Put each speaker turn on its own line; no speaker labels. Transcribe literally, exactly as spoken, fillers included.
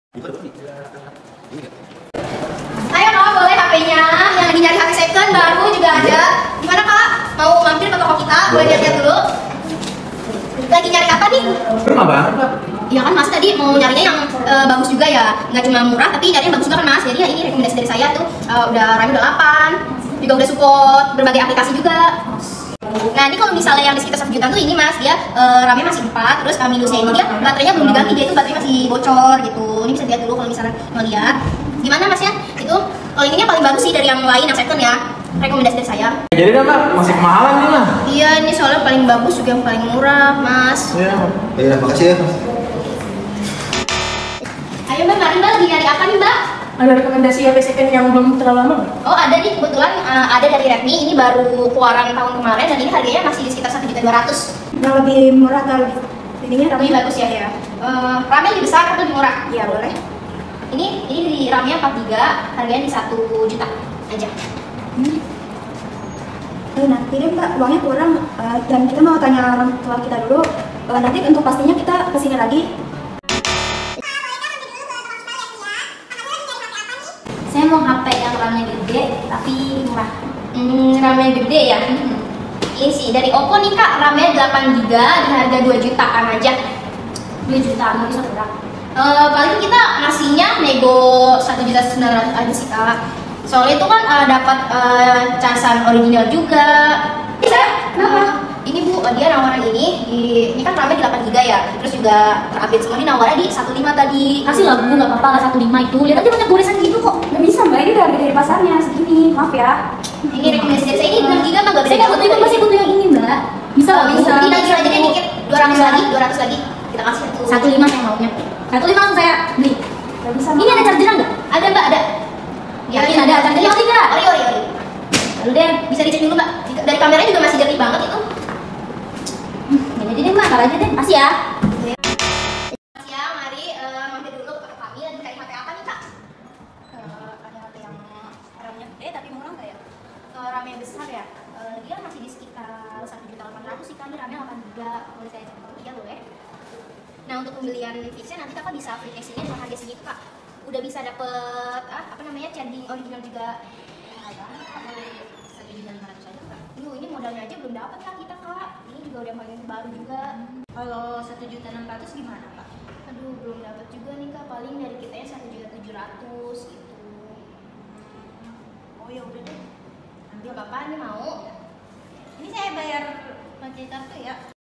Ayo kak, boleh H P-nya yang lagi nyari H P second baru juga ada. Gimana kak? Mau mampir ke toko kita? Boleh lihat-lihat dulu. Lagi nyari apa nih?
Rumah banget kak.
Iya kan mas tadi mau nyarinya yang uh, bagus juga ya, nggak cuma murah tapi nyarinya bagus juga kan mas. Jadi ya ini rekomendasi dari saya tuh uh, udah RAM udah delapan, juga udah support berbagai aplikasi juga. Nah ini kalau misalnya yang di sekitar satu juta tuh ini mas, dia uh, RAM-nya masih empat, terus minusnya ini dia baterainya belum diganti, dia itu baterainya masih bocor gitu. Ini bisa dilihat dulu kalau misalnya mau lihat. Gimana mas ya? Itu kalau ininya paling bagus sih dari yang lain yang second ya. Rekomendasi dari saya.
Jadi kan kak masih kemahalan nih mah.
Iya ini soalnya paling bagus juga yang paling murah mas.
Iya.
Iya makasih ya.
Ayo mbak, mari mbak, lagi nyari apa nih mbak?
Ada rekomendasi H P second yang belum terlalu lama nggak?
Oh ada nih kebetulan uh, ada dari Redmi, ini baru keluaran tahun kemarin dan ini harganya masih di sekitar satu juta dua ratus.
Yang lebih murah atau lebih ininya
Lebih bagus ya ya. Uh, RAM-nya lebih besar atau lebih murah?
Iya boleh.
Ini ini di RAM-nya empat giga, harganya di satu juta aja.
Hmm. Eh, nanti deh mbak, uangnya kurang uh, dan kita mau tanya orang tua kita dulu. Uh, nanti untuk pastinya kita kesini lagi.
Saya mau H P yang RAM-nya gede tapi murah. Hmm, RAM-nya gede ya. Hmm. Ini sih dari Oppo nih kak, RAM-nya delapan giga di harga dua jutaan aja. dua jutaan mau bisa kurang. Uh, paling kita ngasihnya nego satu juta sembilan ratus aja sih kak. Soalnya itu kan uh, dapat uh, casan original juga. Saya kenapa? Ini bu, dia nawaran ini di, ini kan RAM-nya delapan giga ya, terus juga terupdate semua, ini nawarannya di satu lima tadi.
Kasih lah bu, nggak apa-apa lah satu lima itu. Lihat aja banyak goresan gitu kok.
Nggak bisa mbak, ini udah harga dari pasarnya segini, maaf ya.
Ini rekomendasi dari saya, ini enam giga mah nggak beda
Saya nggak butuh itu, masih butuh yang ini mbak. Bisa lah, bisa.
Ini nanti aja deh dikit, dua ratus lagi, dua ratus lagi. Kita kasih satu.
Satu lima saya maunya. Satu lima langsung saya beli.
Nggak bisa.
Ini ada chargeran nggak?
Ada mbak, ada.
Yakin ada chargernya ori nggak?
Ori, ori, ori. Lalu deh, bisa dicek dulu mbak. Dari kameranya juga masih jernih banget itu.
Ini aja deh mbak, ntar aja deh. Kasih ya.
Kasih ya, mari uh, mampir dulu ke kami dan cari H P apa nih kak?
Uh, ada H P yang RAM-nya gede tapi murah nggak ya?
Uh, RAM-nya besar ya. Uh, dia masih di sekitar satu juta delapan ratus sih kami, RAM-nya delapan giga. Boleh saya cek tahu? Iya boleh. Nah untuk pembelian fixnya nanti kakak bisa aplikasinya dengan harga segitu kak. Udah bisa dapet ah, apa namanya charging original juga.
Satu juta lima ratus aja mbak.
Duh, ini modalnya aja belum dapat kan kita kak. Ini juga udah paling baru juga.
Kalau satu juta enam ratus gimana pak?
Aduh belum dapat juga nih kak. Paling dari kita ya satu juta tujuh ratus gitu.
Oh ya udah deh.
Ambil apa nih mau?
Ini saya bayar pakai kartu ya.